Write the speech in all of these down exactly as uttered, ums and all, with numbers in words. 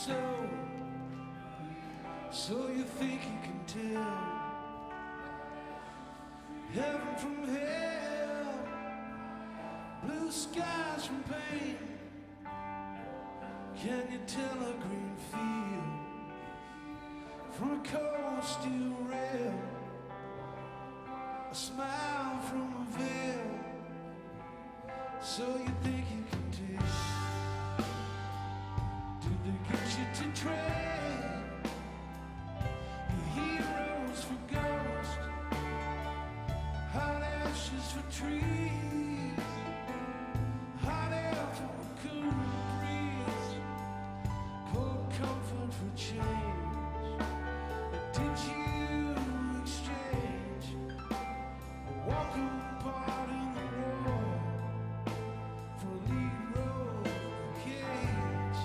soul. So you think you can tell heaven from hell, blue skies from pain? Can you tell a green field from a cold steel rail, a smile from a veil? So you think you can tell? Did they get you to trade your heroes for ghosts, hot ashes for trees, hot air for a cool breeze, cold comfort for change? Did you exchange a walking part in the war for a lead role in a cage?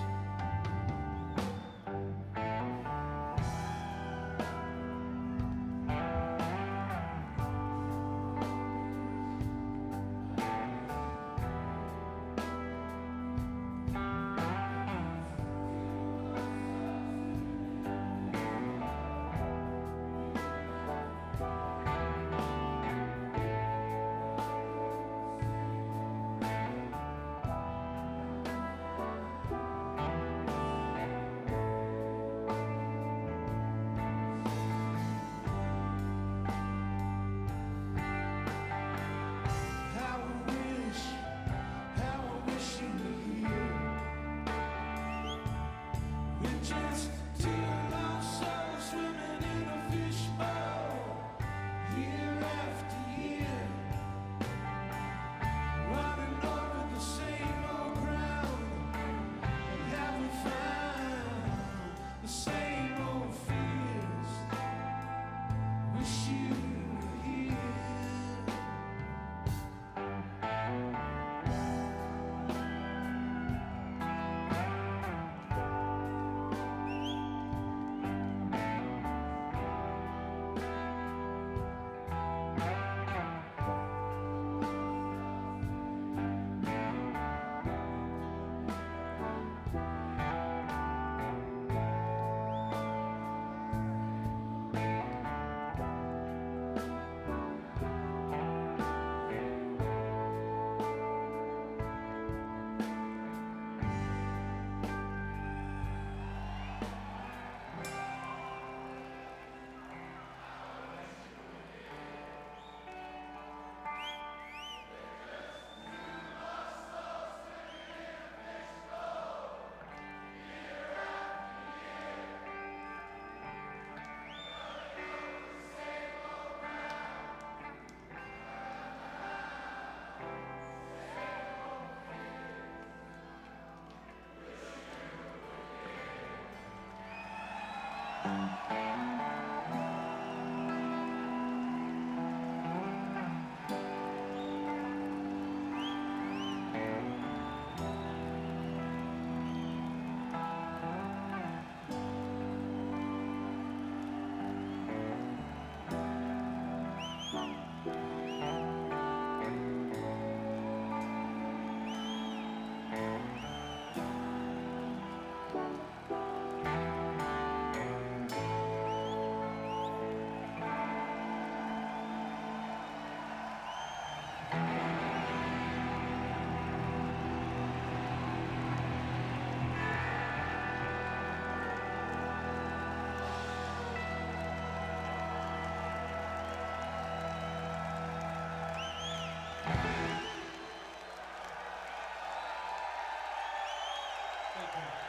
Thank you.